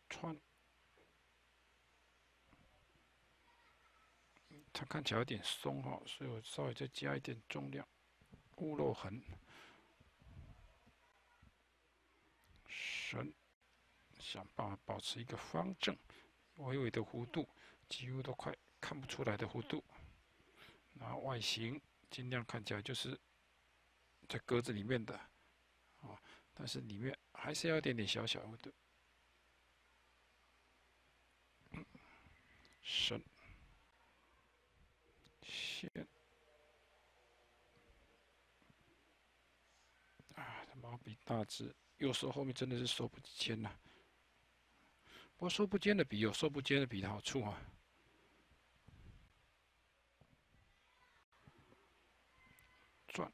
穿，它看起来有点松哈，所以我稍微再加一点重量。屋漏痕，绳，想办法保持一个方正、微微的弧度，几乎都快看不出来的弧度。然后外形尽量看起来就是在格子里面的啊，但是里面还是要有点点小小的绳线啊。毛笔大致，有时候后面真的是收不尖呐、不过收不尖的笔有收不尖的笔的好处啊。转，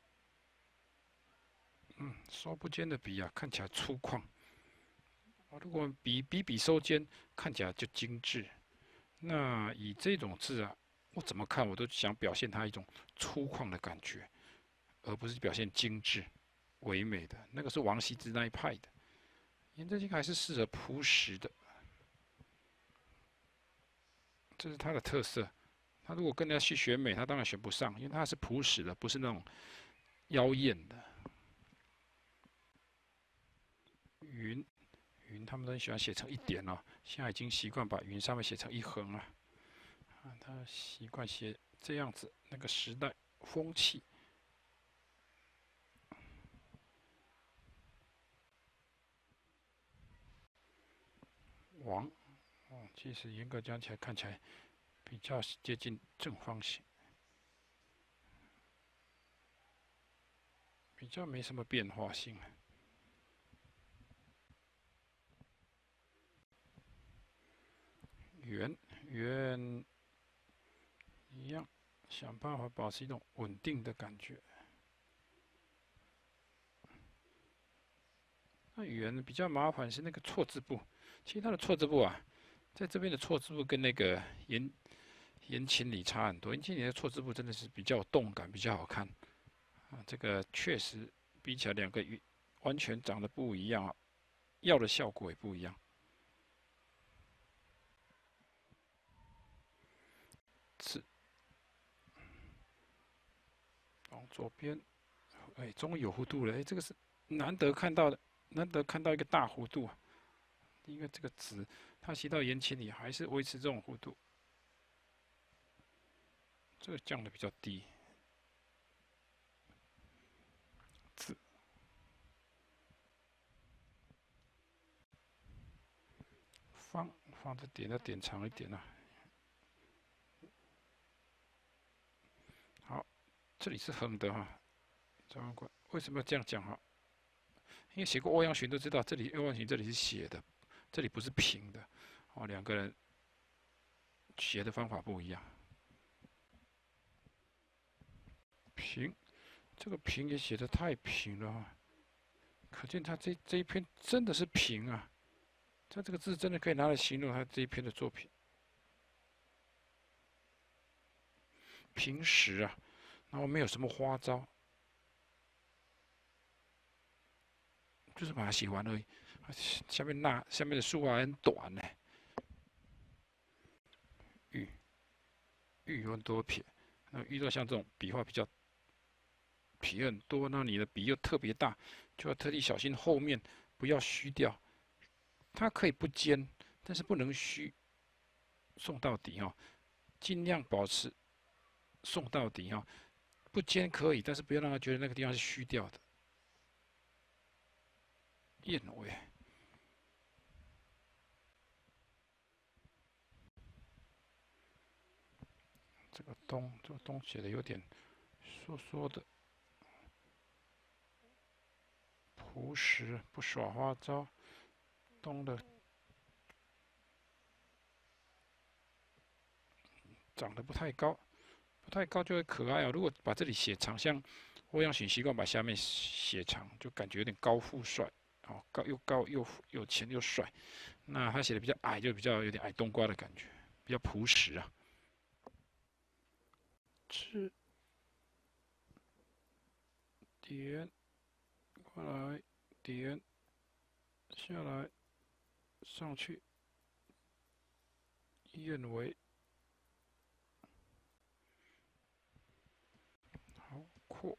收不尖的笔啊，看起来粗犷。如果笔收尖，看起来就精致。那以这种字啊，我怎么看我都想表现它一种粗犷的感觉，而不是表现精致唯美的。那个是王羲之那一派的。颜真卿还是适合朴实的，这是他的特色。他如果跟人家去选美，他当然选不上，因为他是朴实的，不是那种妖艳的。云，云他们都很喜欢写成一点哦，现在已经习惯把云上面写成一横了。他习惯写这样子，那个时代风气。王，其实严格讲起来，看起来比较接近正方形，比较没什么变化性。圆，圆一样，想办法保持一种稳定的感觉。那圆比较麻烦是那个错字部，其实它的错字部啊，在这边的错字部跟那个言情里差很多。言情里的错字部真的是比较有动感，比较好看啊。这个确实比起来两个完全长得不一样啊，要的效果也不一样。是往左边，哎，终于有弧度了，哎，这个是难得看到的，难得看到一个大弧度啊。因为这个纸它写到言情里还是维持这种弧度，这个降的比较低。字方的点要点长一点啊。好，这里是横的哈，张官为什么要这样讲哈？因为写过欧阳询都知道，这里欧阳询这里是斜的，这里不是平的。哦，两个人写的方法不一样。平，这个平也写的太平了啊，可见他这一篇真的是平啊。他这个字真的可以拿来形容他这一篇的作品。平实啊，然后没有什么花招，就是把它写完而已。下面的竖还很短呢。玉，玉有很多撇，那遇到像这种笔画比较撇很多，那你的笔又特别大，就要特地小心后面不要虚掉。它可以不尖，但是不能虚，送到底哦，尽量保持送到底哦。不尖可以，但是不要让他觉得那个地方是虚掉的。燕尾，这个东写的有点缩缩的，朴实不耍花招。东的长得不太高，不太高就会可爱哦。如果把这里写长，像欧阳询习惯把下面写长，就感觉有点高富帅，哦，高又有钱又帅。那他写的比较矮，就比较有点矮冬瓜的感觉，比较朴实啊。是点过来，点下来，上去， 燕尾，好扩，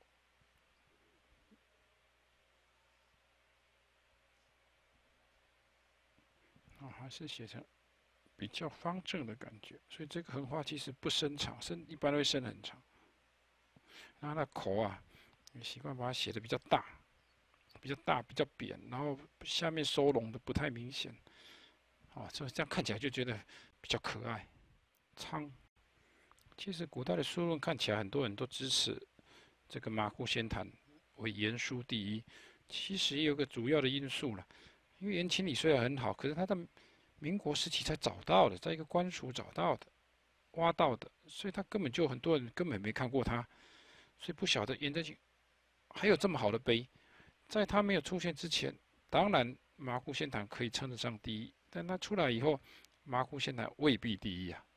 还是写成比较方正的感觉，所以这个横花其实不伸长，一般都会伸很长。然后那口啊，习惯把它写的比较大，比较大，比较扁，然后下面收拢的不太明显。这样看起来就觉得比较可爱。仓，其实古代的书论看起来很多人都支持这个马库先谈为言书第一，其实也有个主要的因素了，因为颜清理虽然很好，可是他的民国时期才找到的，在一个官署找到的，挖到的，所以他根本就很多人根本没看过他，所以不晓得颜真卿还有这么好的碑。在他没有出现之前，当然马库先谈可以称得上第一，但他出来以后，马库先谈未必第一啊。